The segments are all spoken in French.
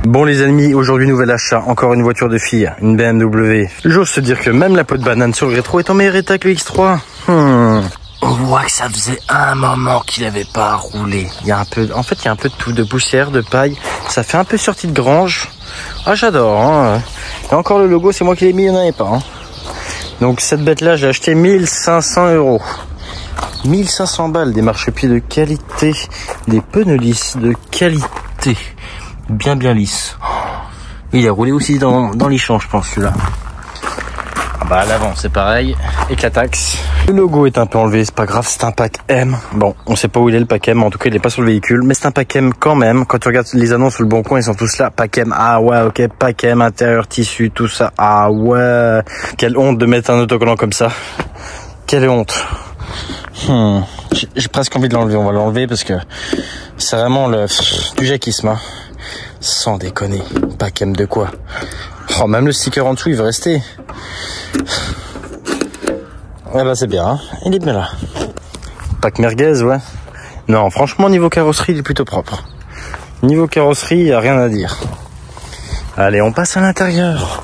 Bon les amis, aujourd'hui nouvel achat, encore une voiture de fille, une BMW. J'ose se dire que même la peau de banane sur le rétro est en meilleur état que le X3. On voit que ça faisait un moment qu'il avait pas roulé. Il y a un peu, en fait il y a un peu de tout, de poussière, de paille. Ça fait un peu sortie de grange. Ah j'adore. Hein. Et encore le logo, c'est moi qui l'ai mis, il n'y en avait pas. Hein. Donc cette bête là, j'ai acheté 1500 €. 1500 balles, des marchepieds de qualité, des pneus lisses de qualité, bien lisses. Il a roulé aussi dans les champs, je pense, celui-là. Ah bah à l'avant c'est pareil, éclataxe. Le logo est un peu enlevé, c'est pas grave, c'est un pack M. Bon, on sait pas où il est le pack M, en tout cas il est pas sur le véhicule, mais c'est un pack M quand même. Quand tu regardes les annonces sur le Bon Coin, ils sont tous là, pack M, ah ouais ok, pack M, intérieur, tissu, tout ça, ah ouais. Quelle honte de mettre un autocollant comme ça. Quelle honte. J'ai presque envie de l'enlever, on va l'enlever parce que c'est vraiment du jaquisme. Hein. Sans déconner, pack M de quoi. Oh, même le sticker en dessous il veut rester. Ouais bah c'est bien, hein. Il est bien là. Pack merguez, ouais. Non, franchement niveau carrosserie il est plutôt propre. Niveau carrosserie, il n'y a rien à dire. Allez, on passe à l'intérieur.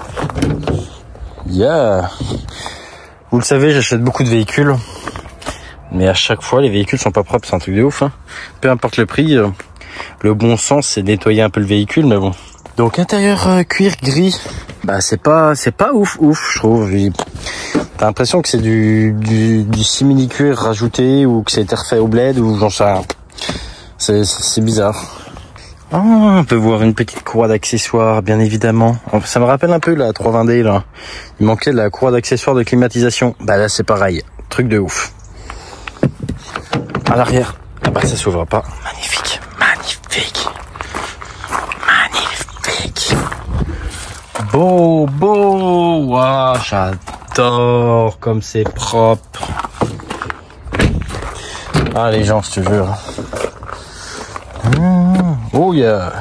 Yeah. Vous le savez, j'achète beaucoup de véhicules. Mais à chaque fois, les véhicules sont pas propres, c'est un truc de ouf. Hein. Peu importe le prix, le bon sens, c'est nettoyer un peu le véhicule, mais bon. Donc intérieur cuir gris, bah c'est pas ouf, je trouve. T'as l'impression que c'est du simili cuir rajouté ou que ça a été refait au bled ou j'en sais rien. C'est bizarre. Oh, on peut voir une petite croix d'accessoires, bien évidemment. Ça me rappelle un peu la 320D là. Il manquait de la croix d'accessoires de climatisation. Bah là c'est pareil, truc de ouf. À l'arrière, ah bah ça s'ouvre pas. Magnifique, magnifique, magnifique. Beau, waouh, j'adore comme c'est propre. Ah les gens, je te jure. Oh yeah.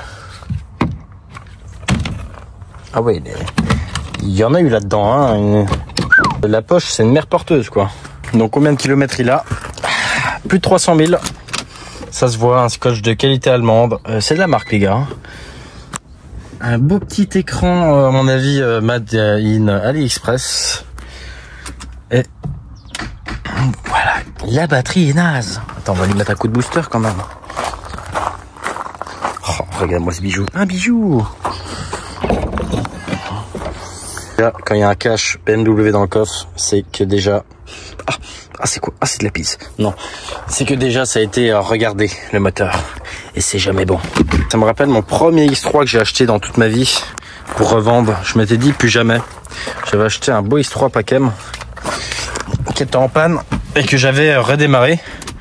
Ah ouais, il y en a eu là-dedans. Hein. La poche, c'est une mère porteuse quoi. Donc combien de kilomètres il a? Plus de 300 000. Ça se voit, un scotch de qualité allemande. C'est de la marque les gars. Un beau petit écran, à mon avis, made in AliExpress. Et voilà, la batterie est naze. Attends, on va lui mettre un coup de booster quand même. Oh, regarde-moi ce bijou. Un bijou. Là, quand il y a un cache BMW dans le coffre, c'est que déjà... Ah c'est quoi? Ah c'est de la pisse. Non, c'est que déjà ça a été regardé le moteur et c'est jamais bon. Ça me rappelle mon premier X3 que j'ai acheté dans toute ma vie pour revendre. Je m'étais dit plus jamais. J'avais acheté un beau X3 pack M qui était en panne et que j'avais redémarré.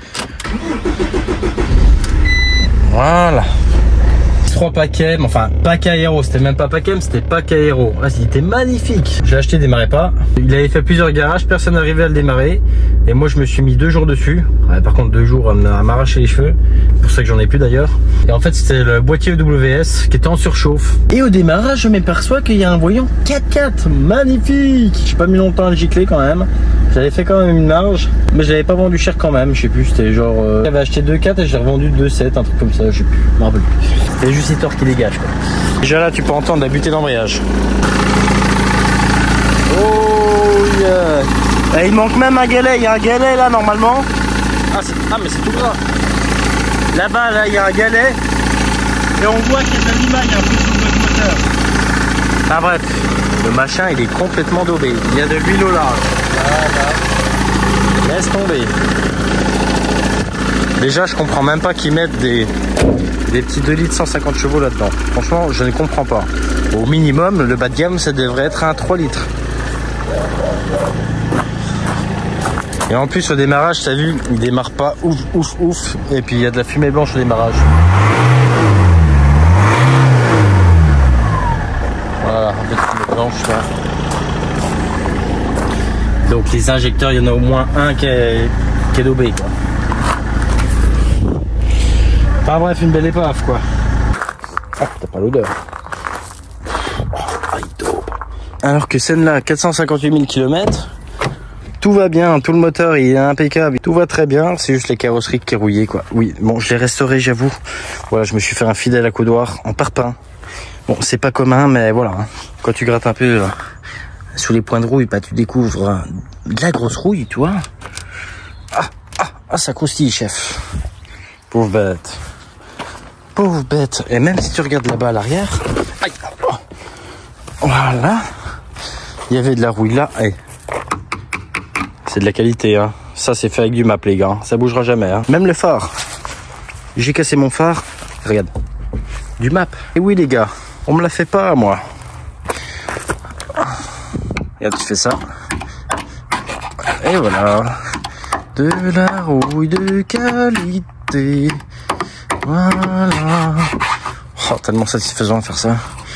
Voilà. X3 pack M, enfin pack aéro, c'était même pas pack M, c'était pack aéro. Ah, c'était magnifique. J'ai acheté, démarrait pas. Il avait fait plusieurs garages, personne n'arrivait à le démarrer. Et moi je me suis mis 2 jours dessus. Ouais, par contre 2 jours à m'arracher les cheveux. C'est pour ça que j'en ai plus d'ailleurs. Et en fait c'était le boîtier EWS qui était en surchauffe. Et au démarrage je m'aperçois qu'il y a un voyant 4x4. Magnifique. J'ai pas mis longtemps à le gicler quand même. J'avais fait quand même une marge. Mais je l'avais pas vendu cher quand même. Je sais plus, c'était genre... J'avais acheté 2.4 et j'ai revendu 2.7, un truc comme ça. Je sais plus, je me rappelle plus. C'est juste Hitor qui dégage quoi. Déjà là tu peux entendre la butée d'embrayage. Oh yeah. Et il manque même un galet, il y a un galet là normalement. Ah mais c'est tout gras. Là-bas là il y a un galet. Et on voit qu'il y a de l'animal, il y a un peu de moteur. Ah bref, le machin il est complètement daubé. Il y a de l'huile au large. Voilà. Laisse tomber. Déjà je comprends même pas qu'ils mettent des petits 2 litres 150 chevaux là-dedans. Franchement je ne comprends pas. Au minimum le bas de gamme ça devrait être un 3 litres. Et en plus au démarrage, t'as vu, il démarre pas ouf. Et puis il y a de la fumée blanche au démarrage. Voilà, un peu de fumée blanche là. Donc les injecteurs, il y en a au moins un qui est daubé quoi. Enfin bref, une belle épave quoi. Ah, t'as pas l'odeur. Oh, il daube. Alors que celle-là, 458 000 km. Tout va bien, tout le moteur il est impeccable, tout va très bien, c'est juste les carrosseries qui est rouillée quoi. Oui, bon je l'ai restauré j'avoue. Voilà, je me suis fait un fidèle accoudoir en parpaing. Bon, c'est pas commun, mais voilà. Hein. Quand tu grattes un peu sous les points de rouille, bah, tu découvres de la grosse rouille, tu vois. Ah, ça croustille, chef. Pauvre bête. Pauvre bête. Et même si tu regardes là-bas à l'arrière, aïe, oh, voilà, il y avait de la rouille là. Hey. C'est de la qualité, hein. Ça, c'est fait avec du map, les gars. Ça bougera jamais, hein. Même le phare. J'ai cassé mon phare. Regarde. Du map. Et oui, les gars. On me la fait pas, moi. Regarde, tu fais ça. Et voilà. De la rouille de qualité. Voilà. Oh, tellement satisfaisant de faire ça.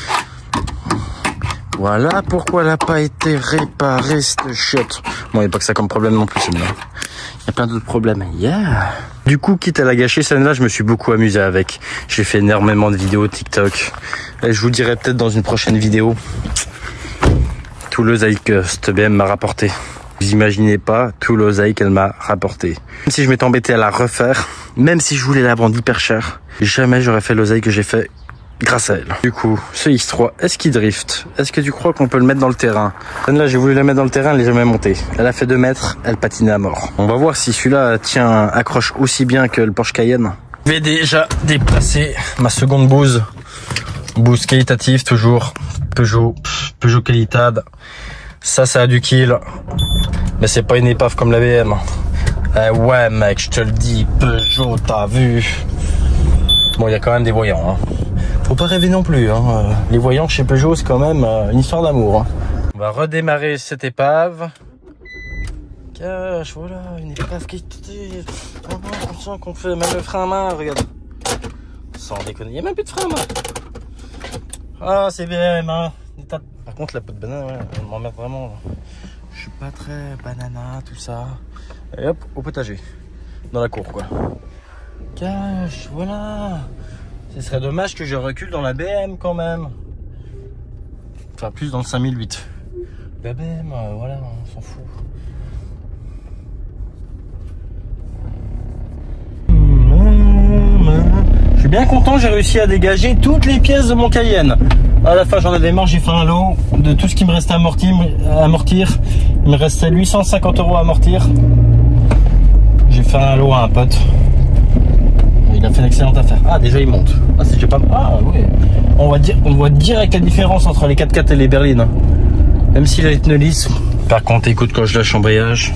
Voilà pourquoi elle n'a pas été réparée, cette chiotte. Bon, il n'y a pas que ça comme problème non plus, celle-là. Il y a plein d'autres problèmes. Yeah. Du coup, quitte à la gâcher, celle-là, je me suis beaucoup amusé avec. J'ai fait énormément de vidéos TikTok. Et je vous dirai peut-être dans une prochaine vidéo tout l'oseille que cette BM m'a rapporté. Vous imaginez pas tout l'oseille qu'elle m'a rapporté. Même si je m'étais embêté à la refaire, même si je voulais la vendre hyper cher, jamais j'aurais fait l'oseille que j'ai fait grâce à elle. Du coup, ce X3, est-ce qu'il drift? Est-ce que tu crois qu'on peut le mettre dans le terrain? Celle-là, j'ai voulu la mettre dans le terrain, elle n'est jamais montée. Elle a fait 2 mètres, elle patinait à mort. On va voir si celui-là tient, accroche aussi bien que le Porsche Cayenne. Je vais déjà déplacer ma seconde bouse. Bouse qualitative, toujours. Peugeot Qualitad. Ça a du kill. Mais c'est pas une épave comme la BM. Ouais, mec, je te le dis, Peugeot, t'as vu. Bon, il y a quand même des voyants, hein. Faut pas rêver non plus, hein. Les voyants chez Peugeot, c'est quand même une histoire d'amour, hein. On va redémarrer cette épave. Cache, voilà, une épave qui... Oh non, on sent qu'on fait même le frein à main, regarde. Sans déconner, il n'y a même plus de frein à main. Ah, c'est BM, hein. Par contre, la peau de banane, ouais, elle m'emmerde vraiment. Je suis pas très banana, tout ça. Et hop, au potager. Dans la cour, quoi. Cache, voilà. Ce serait dommage que je recule dans la BM quand même. Enfin, plus dans le 5008. La BM, voilà, on s'en fout. Je suis bien content, j'ai réussi à dégager toutes les pièces de mon Cayenne. À la fin, j'en avais marre, j'ai fait un lot de tout ce qui me restait à amortir. Il me restait 850 € à amortir. J'ai fait un lot à un pote. Il a fait une excellente affaire. Ah, déjà il monte. Ah, c'est déjà pas mal. Ah, oui. On voit direct la différence entre les 4x4 et les berlines. Même si les pneus lisses. Par contre, écoute quand je lâche l'embrayage.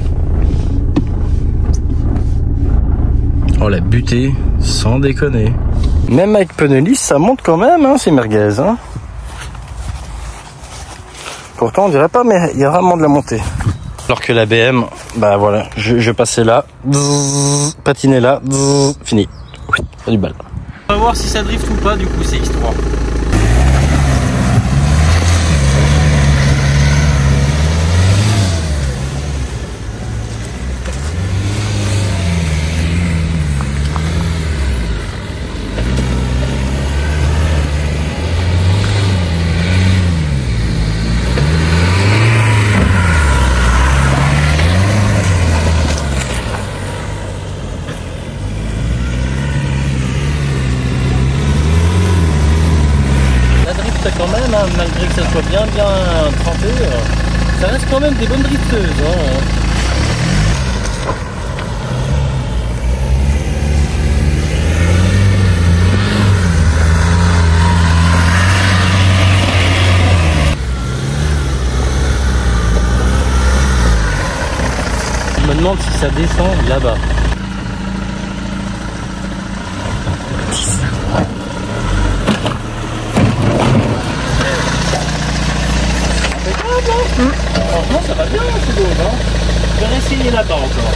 Oh, la butée, sans déconner. Même avec pneus lisses, ça monte quand même, hein, c'est merguez. Hein. Pourtant, on dirait pas, mais il y a vraiment de la montée. Alors que la BM, bah voilà, je passais là, patiner là, fini. Oui, pas du bal. On va voir si ça drift ou pas, du coup, c'est X3. Quand même, hein, malgré que ça soit bien trempé, ça reste quand même des bonnes drifteuses. Hein. Je me demande si ça descend là-bas. Franchement, ça va bien, c'est beau, hein. Je vais essayer là-bas encore.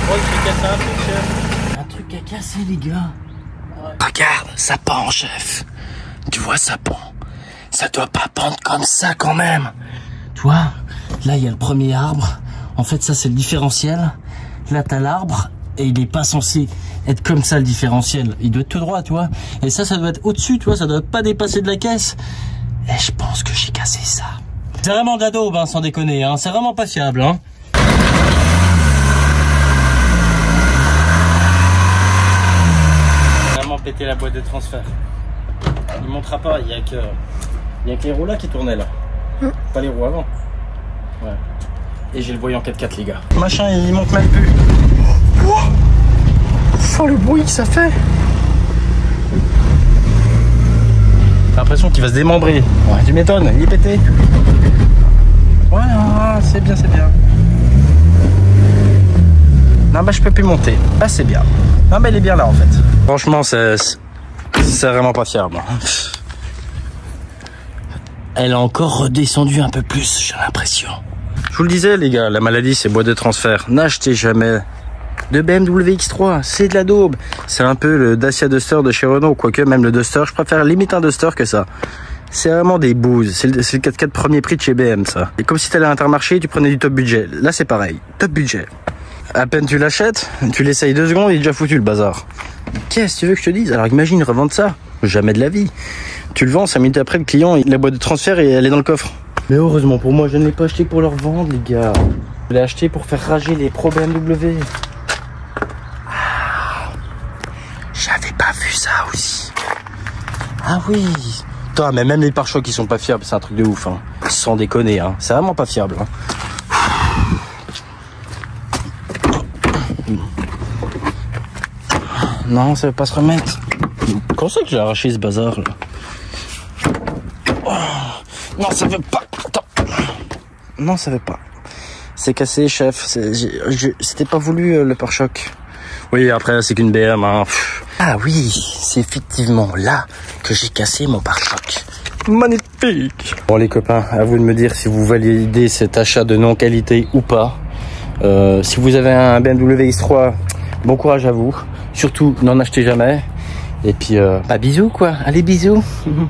Un truc à casser, les gars. Ouais. Regarde, ça pend, chef. Tu vois, ça pend. Ça doit pas pendre comme ça quand même. Tu vois, là il y a le premier arbre. En fait ça c'est le différentiel. Là t'as l'arbre et il est pas censé être comme ça le différentiel. Il doit être tout droit, tu vois. Et ça doit être au-dessus, tu vois, ça doit pas dépasser de la caisse. Et je pense que j'ai cassé ça. C'est vraiment de la daube, hein, sans déconner, hein. C'est vraiment pas fiable, hein. Vraiment pété la boîte de transfert. Il montera pas, il y a que les roues là qui tournaient là. Pas les roues avant. Ouais. Et j'ai le voyant 4x4 les gars. Machin il monte même plus. Oh le bruit que ça fait. T'as l'impression qu'il va se démembrer. Ouais, tu m'étonnes, il est pété. Ouais, c'est bien, c'est bien. Non bah je peux plus monter. Ah c'est bien. Non mais elle est bien là en fait. Franchement c'est vraiment pas fiable. Elle a encore redescendu un peu plus, j'ai l'impression. Je vous le disais les gars, la maladie c'est boîte de transfert. N'achetez jamais de BMW X3, c'est de la daube. C'est un peu le Dacia Duster de chez Renault, quoique même le Duster, je préfère limite un Duster que ça. C'est vraiment des bouses, c'est le 4x4 premier prix de chez BM ça. Et comme si t'allais à Intermarché, tu prenais du top budget. Là c'est pareil, top budget. À peine tu l'achètes, tu l'essayes 2 secondes, il est déjà foutu le bazar. Qu'est-ce que tu veux que je te dise? Alors imagine revendre ça, jamais de la vie. Tu le vends, 5 minutes après, le client, il a la boîte de transfert et elle est dans le coffre. Mais heureusement pour moi, je ne l'ai pas acheté pour leur vendre, les gars. Je l'ai acheté pour faire rager les pro BMW. Ah, j'avais pas vu ça aussi. Ah oui. Putain, mais même les pare-chocs qui sont pas fiables, c'est un truc de ouf. Hein. Sans déconner, hein. C'est vraiment pas fiable. Hein. Non, ça veut pas se remettre. Comment c'est que j'ai arraché ce bazar là? Oh, non, ça veut pas. Attends. Non, ça veut pas. C'est cassé, chef. C'était pas voulu le pare-choc. Oui, après, c'est qu'une BM. Hein. Ah oui, c'est effectivement là que j'ai cassé mon pare-choc. Magnifique. Bon, les copains, à vous de me dire si vous validez cet achat de non-qualité ou pas. Si vous avez un BMW X3, bon courage à vous. Surtout, n'en achetez jamais. Et puis, bah bisous quoi. Allez, bisous.